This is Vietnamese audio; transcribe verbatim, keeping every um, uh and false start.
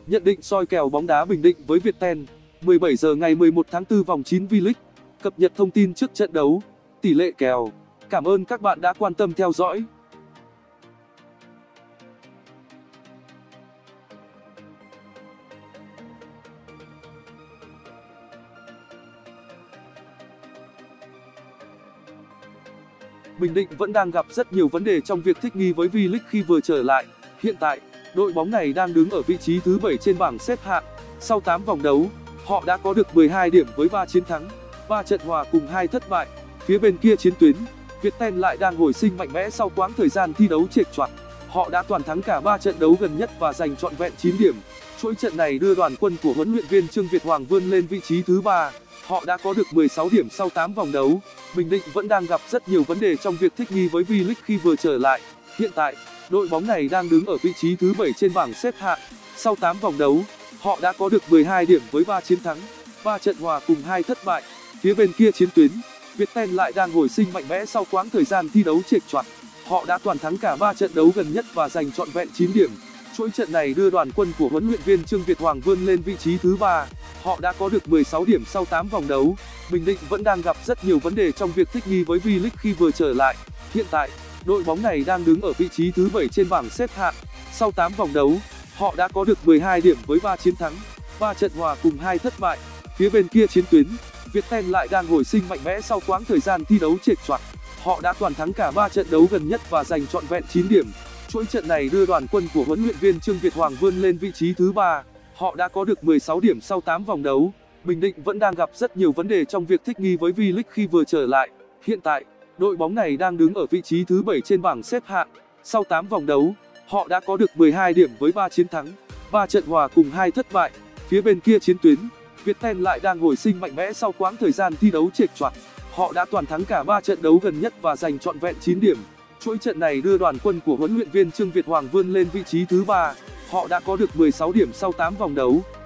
Nhận định soi kèo bóng đá Bình Định với Viettel, mười bảy giờ ngày mười một tháng tư vòng chín V-League. Cập nhật thông tin trước trận đấu, tỷ lệ kèo. Cảm ơn các bạn đã quan tâm theo dõi. Bình Định vẫn đang gặp rất nhiều vấn đề trong việc thích nghi với V-League khi vừa trở lại. Hiện tại, đội bóng này đang đứng ở vị trí thứ bảy trên bảng xếp hạng. Sau tám vòng đấu, họ đã có được mười hai điểm với ba chiến thắng, ba trận hòa cùng hai thất bại. Phía bên kia chiến tuyến, Viettel lại đang hồi sinh mạnh mẽ sau quãng thời gian thi đấu chệch choạc. Họ đã toàn thắng cả ba trận đấu gần nhất và giành trọn vẹn chín điểm. Chuỗi trận này đưa đoàn quân của huấn luyện viên Trương Việt Hoàng vươn lên vị trí thứ ba. Họ đã có được mười sáu điểm sau tám vòng đấu. Bình Định vẫn đang gặp rất nhiều vấn đề trong việc thích nghi với V-League khi vừa trở lại. Hiện tại, đội bóng này đang đứng ở vị trí thứ bảy trên bảng xếp hạng. Sau tám vòng đấu, họ đã có được mười hai điểm với ba chiến thắng, ba trận hòa cùng hai thất bại. Phía bên kia chiến tuyến, Viettel lại đang hồi sinh mạnh mẽ sau quãng thời gian thi đấu chệch choạc. Họ đã toàn thắng cả ba trận đấu gần nhất và giành trọn vẹn chín điểm. Chuỗi trận này đưa đoàn quân của huấn luyện viên Trương Việt Hoàng vươn lên vị trí thứ ba. Họ đã có được mười sáu điểm sau tám vòng đấu. Bình Định vẫn đang gặp rất nhiều vấn đề trong việc thích nghi với V-League khi vừa trở lại. Hiện tại, đội bóng này đang đứng ở vị trí thứ bảy trên bảng xếp hạng. Sau tám vòng đấu, họ đã có được mười hai điểm với ba chiến thắng, ba trận hòa cùng hai thất bại. Phía bên kia chiến tuyến, Viettel lại đang hồi sinh mạnh mẽ sau quãng thời gian thi đấu chệch choạc. Họ đã toàn thắng cả ba trận đấu gần nhất và giành trọn vẹn chín điểm. Chuỗi trận này đưa đoàn quân của huấn luyện viên Trương Việt Hoàng vươn lên vị trí thứ ba. Họ đã có được mười sáu điểm sau tám vòng đấu. Bình Định vẫn đang gặp rất nhiều vấn đề trong việc thích nghi với V-League khi vừa trở lại. Hiện tại, đội bóng này đang đứng ở vị trí thứ bảy trên bảng xếp hạng. Sau tám vòng đấu, họ đã có được mười hai điểm với ba chiến thắng, ba trận hòa cùng hai thất bại. Phía bên kia chiến tuyến, Viettel lại đang hồi sinh mạnh mẽ sau quãng thời gian thi đấu chệch choạc. Họ đã toàn thắng cả ba trận đấu gần nhất và giành trọn vẹn chín điểm. Chuỗi trận này đưa đoàn quân của huấn luyện viên Trương Việt Hoàng vươn lên vị trí thứ ba. Họ đã có được mười sáu điểm sau tám vòng đấu.